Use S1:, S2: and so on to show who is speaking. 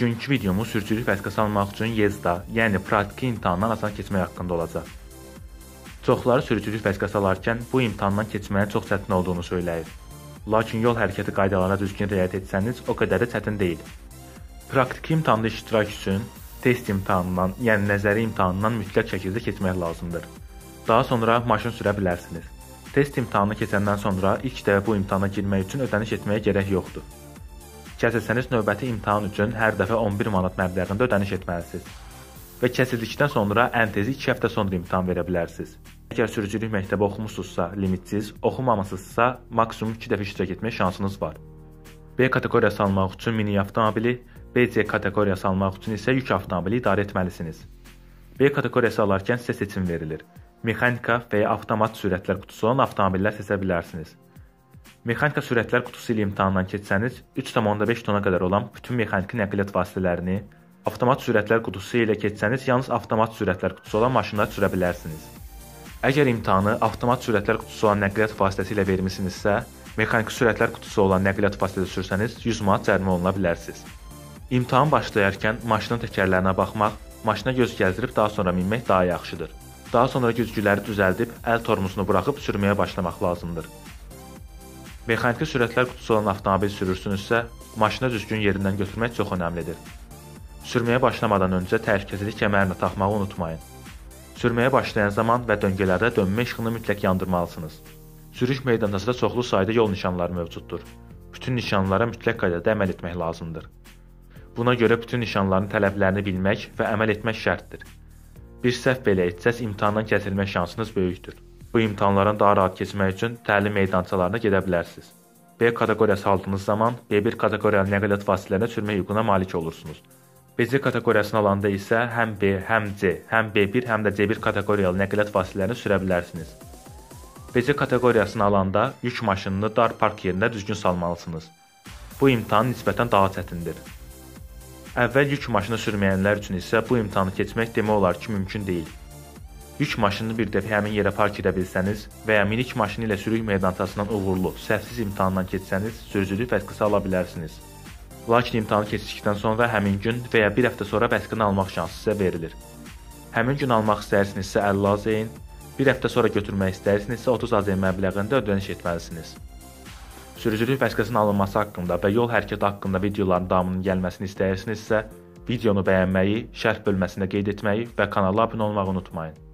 S1: Bugünkü videomuz sürücülük vəsiqəsi almaq üçün YEZDA, yəni praktiki imtahandan asan keçmək haqqında olacaq. Çoxları sürücülük vəsiqəsi alarkən bu imtahandan keçməyin çox çətin olduğunu söyləyir. Lakin yol hərəkəti qaydalarına düzgün riayət etsəniz, o qədər də çətin deyil. Praktiki imtahanda iştirak üçün test imtahanından, yəni nəzəri imtahanından mütləq şəkildə keçmək lazımdır. Daha sonra maşın sürə bilərsiniz. Test imtahanını keçəndən sonra ilk dəfə bu imtahana girmək üçün ödəniş etməyə gərək yoxdur. Keçsəniz növbəti imtahan üçün hər dəfə 11 manat məbləğində ödəniş etməlisiniz və keçildikdən sonra ən tezi 2 həftə sonra imtahan verə bilərsiniz. Əgər sürücülük məktəbi oxumusunuzsa limidsiz, oxumamısınızsa maksimum 2 dəfə iştirak etmək şansınız var. B kateqoriyası almaq üçün mini avtomobili, BC kateqoriyası almaq üçün isə yük avtomobili idarə etməlisiniz. B kateqoriyası alarkən sizə seçim verilir. Mexanika və ya avtomat sürətlər qutusu olan avtomobillər seçə bilərsiniz. Mexanika sürətlər qutusu ilə imtahandan keçsəniz, 3,5 tona qədər olan bütün mexaniki nəqliyyat vasitələrini, avtomat sürətlər qutusu ilə keçsəniz, yalnız avtomat sürətlər qutusu olan maşınları sürə bilərsiniz. Əgər imtahanı avtomat sürətlər qutusu olan nəqliyyat vasitəsi ilə vermisinizsə, mexaniki sürətlər qutusu olan nəqliyyat vasitəsi sürsəniz, 100 manat cərimə oluna bilərsiniz. İmtahan başlayarkən maşının təkərlərinə baxmaq, maşına göz gəzdirib daha sonra minmək daha yaxşıdır. Daha sonra güzgüləri düzəldib, əl tormozunu buraxıb sürməyə başlamaq lazımdır. Mexaniki sürətlər qutusu olan avtomobil sürürsünüzsə, maşını düzgün yerindən götürmək çox önəmlidir. Sürməyə başlamadan öncə təhlükəsizlik kəmərini taxmağı unutmayın. Sürməyə başlayan zaman və döngələrdə dönmə işığını mütləq yandırmalısınız. Sürüş meydançasında çoxlu sayda yol nişanları mövcuddur. Bütün nişanlara mütləq qaydada əməl etmək lazımdır. Buna görə bütün nişanların tələblərini bilmək və əməl etmək şərtdir. Bir səhv belə etsəz imtahandan kəsilmə şansınız böyükdür. Bu imtahanların daha rahat keçmək üçün təlim meydançalarına gedə bilərsiniz. B kateqoriyası aldığınız zaman B1 kateqoriyalı nəqliyyat vasitələrinə sürmə hüququna malik olursunuz. BC kateqoriyasını alanda isə həm B, həm C, həm B1, həm də C1 kateqoriyalı nəqliyyat vasitələrini sürə bilərsiniz. BC kateqoriyasını alanda yük maşınını dar park yerində düzgün salmalısınız. Bu imtahan nisbətən daha çətindir. Əvvəl yük maşını sürməyənlər üçün isə bu imtahanı keçmək demək olar ki, mümkün deyil. Yük maşınını bir dəfə həmin yerə park edə bilsəniz və ya minik maşını ilə sürüş meydançasından uğurlu, səhvsiz imtahandan keçsəniz, sürücülük vəsiqəsi ala bilərsiniz. Lakin imtahanı keçdikdən sonra həmin gün və ya bir həftə sonra vəsiqəni almaq şansı sizə verilir. Həmin gün almaq istəyirsinizsə 50 AZN, bir həftə sonra götürmək istəyirsinizsə 30 AZN məbləğində ödəniş etməlisiniz. Sürücülük vəsiqəsinin alınması haqqında və yol hərəkəti haqqında videoların davamının gəlməsini istəyirsinizsə, videonu bəyənməyi, şərh bölməsində qeyd etməyi və kanala abunə olmağı unutmayın.